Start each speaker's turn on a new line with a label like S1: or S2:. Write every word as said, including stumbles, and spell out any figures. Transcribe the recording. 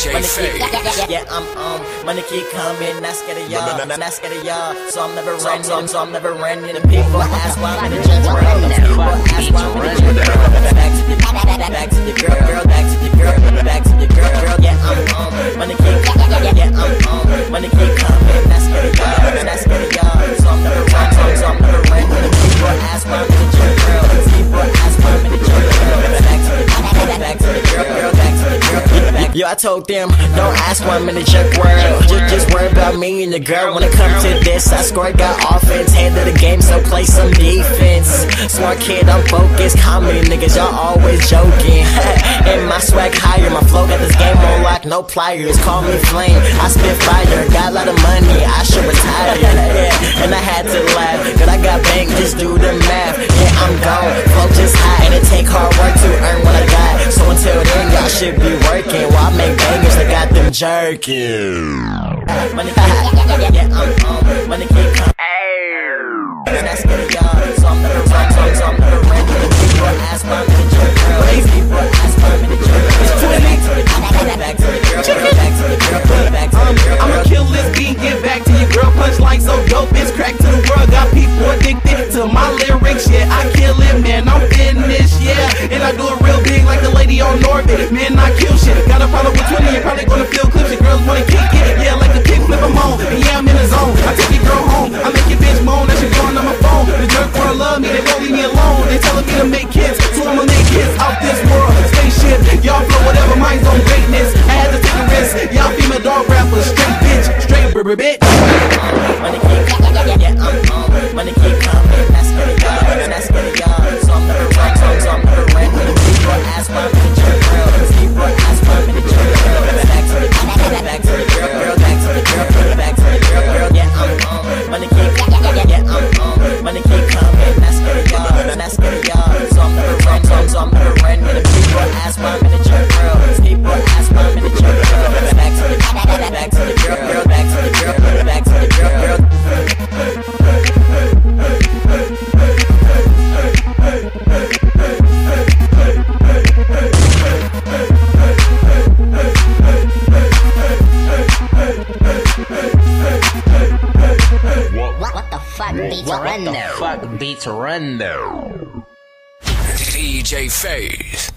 S1: J Faze.
S2: Yeah, I'm um, money keep coming, not scared of y'all, not scared of y'all. So I'm never running, so I'm, so I'm never running. And people ask why I'm in the gym, people ask why I'm in the gym. Back to the, back to the girl, girl, back to the girl, back to the girl, girl. Yeah, I'm um, money keep, yeah, I'm um, money keep coming, not scared of y'all, not scared of y'all. So I'm never running, so, so I'm never running. And people ask why I'm in the gym, girl. People ask why I'm in the gym, girl. Back to the, back to the girl, girl, back to the girl. Yo, I told them, don't ask why I'm in the junk world. Just, just worry about me and the girl. When it comes to this, I score, got offense. Handle the game, so play some defense. Smart kid, I'm focused. Comedy niggas, y'all always joking. And my swag higher, my flow got this game on lock, no pliers. Call me flame, I spit fire. Got a lot of money, I should retire. Yeah, and I had to laugh, cause I got bank, just do the math. Yeah, I'm gone, flow just high, and it take hard work to earn what I got. So until then, y'all should be working. While I make bangers, I got them jerking. Money, yeah, I'm on, money keep coming. Not scared of y'all, so I'm never running, so I'm never running. People ask why I'm in the jerk, girl. People ask why I'm in the jerk, girl. Back to the girl, back to the girl, back to the girl, back to the girl.
S3: I'ma kill this beat, get back to your girl. Punchline so dope, it's crack to the world. Got people addicted to my lyrics, yeah. I kill it, man, I'm finished, yeah. And I do it real big like the lady on Norbit. Man, I kill shit. Got a problem with twenty, you're probably gonna feel clips. Your girls wanna kick it, yeah, like a kick flip, I'm on. And yeah, I'm in the zone. I take your girl home, I make your bitch moan. That shit going on my phone. The jerk wanna love me, they won't leave me alone. They telling me to make kids, so I'ma make kids out this world. Spaceship, y'all flow whatever, mine's on greatness. I had to take a risk, y'all female dog rappers. Straight bitch, straight brr bitch.
S2: Money keep, yeah, I'm on, money keep coming. Not scared of y'all, not scared of y'all. So I'm never running, so, so I'm never running. People ask why I'm in the jerk, girl. People ask why I'm in the jerk, girl. Back to the, back to the girl, girl, back to the girl, back to the girl, girl. Yeah, I'm on, money keep, yeah, I'm on, money keep coming. Not scared of y'all, not scared of y'all. So I'm never running, so, so I'm never running. And people ask why I'm in the jerk, girl. People ask why I'm in the jerk, girl. Back to the, back to the girl, girl, back to the girl, back to the girl, girl.
S4: What, what the fuck beats
S1: What
S4: run
S1: the
S4: though?
S1: fuck beats run though? D J Faze.